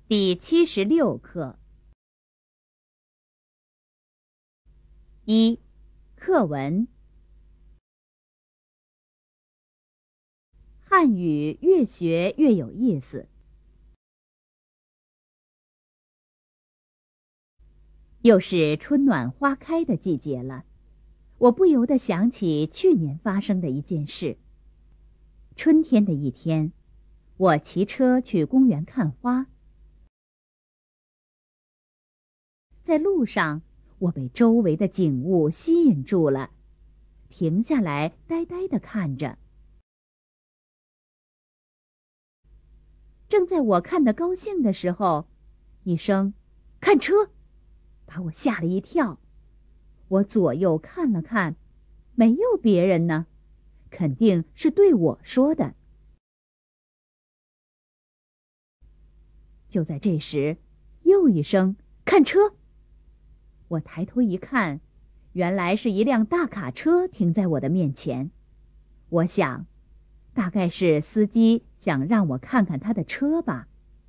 第76课。1. 课文。汉语越学越有意思。又是春暖花开的季节了，我不由得想起去年发生的一件事。春天的一天，我骑车去公园看花。在路上，我被周围的景物吸引住了，停下来呆呆地看着。正在我看得高兴的时候，一声“看车”把我吓了一跳。我左右看了看，没有别人呢，肯定是对我说的。就在这时，又一声“看车”。我抬头一看，原来是一辆大卡车停在我的面前。我想，大概是司机想让我看看他的车吧。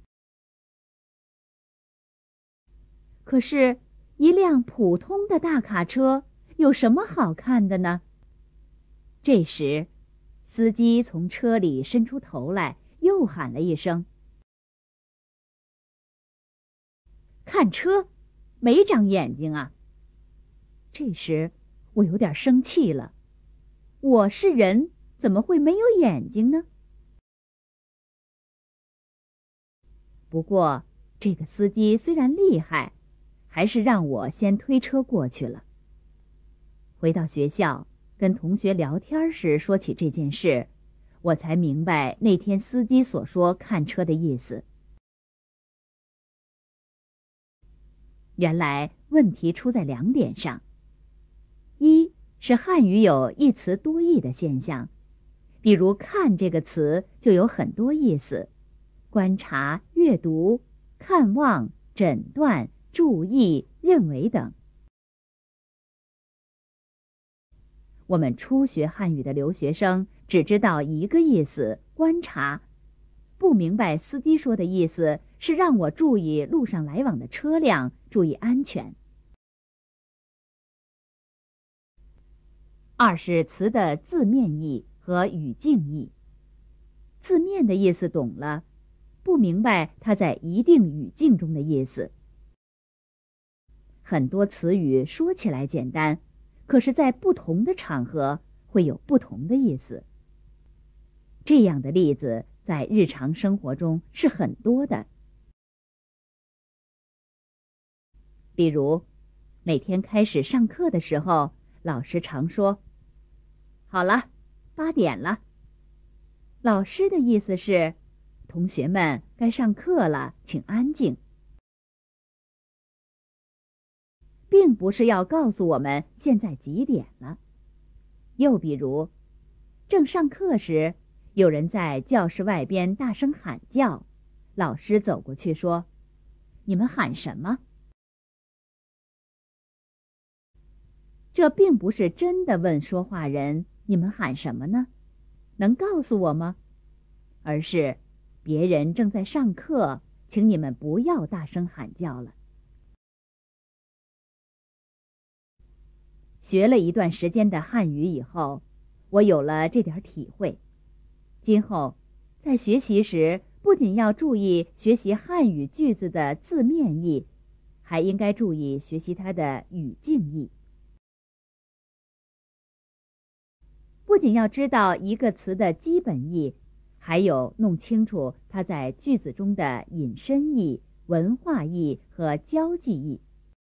可是，一辆普通的大卡车有什么好看的呢？这时，司机从车里伸出头来，又喊了一声：“看车，没长眼睛啊！”这时，我有点生气了。我是人，怎么会没有眼睛呢？不过，这个司机虽然厉害，还是让我先推车过去了。回到学校，跟同学聊天时说起这件事，我才明白那天司机所说看车的意思。原来问题出在2点上：一是汉语有一词多义的现象，比如“看”这个词就有很多意思，观察、阅读、看望、诊断、注意、认为等。我们初学汉语的留学生只知道一个意思“观察”，不明白司机说的意思是让我注意路上来往的车辆，注意安全。2是词的字面意和语境意。字面的意思懂了，不明白它在一定语境中的意思。很多词语说起来简单，可是在不同的场合会有不同的意思。这样的例子在日常生活中是很多的。比如，每天开始上课的时候，老师常说：“好了，8点了。”老师的意思是，同学们该上课了，请安静，并不是要告诉我们现在几点了。又比如，正上课时，有人在教室外边大声喊叫，老师走过去说：“你们喊什么？”这并不是真的问说话人：“你们喊什么呢？能告诉我吗？”而是别人正在上课，请你们不要大声喊叫了。学了一段时间的汉语以后，我有了这点体会。今后在学习时，不仅要注意学习汉语句子的字面意，还应该注意学习它的语境意。不仅要知道一个词的基本意，还有弄清楚它在句子中的引申义、文化义和交际义。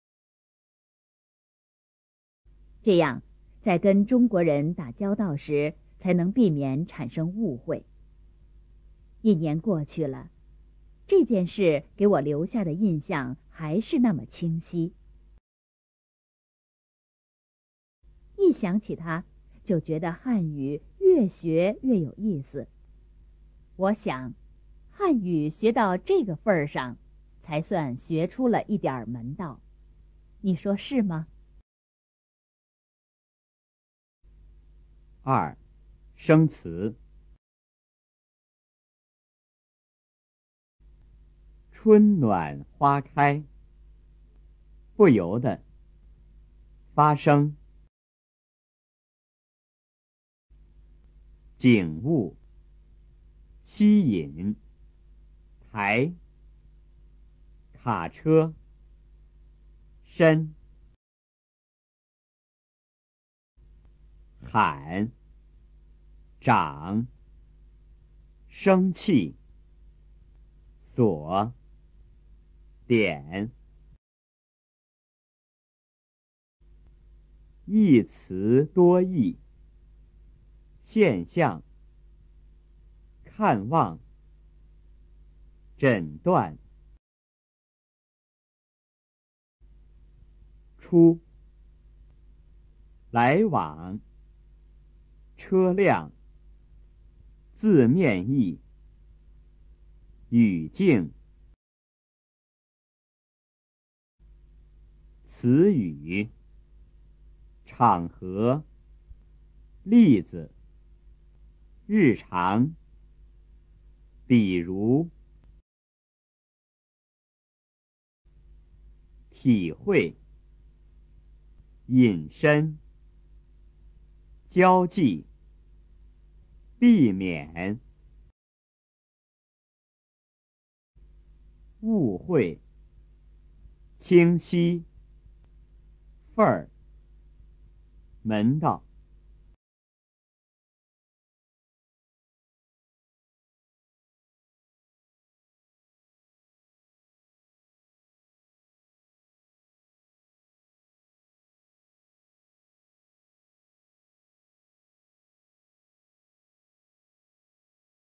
这样，在跟中国人打交道时，才能避免产生误会。1年过去了，这件事给我留下的印象还是那么清晰。一想起它，就觉得汉语越学越有意思。我想，汉语学到这个份儿上，才算学出了一点门道。你说是吗 ？2. 生词。 春暖花开，不由得发生，景物，吸引，台，卡车，身，喊，长，生气，锁，点，一词多义，现象，看望，诊断，出，来往，车辆，字面意，语境，词语，场合，例子，日常，比如，体会，引申，交际，避免，误会，清晰，份儿，门道。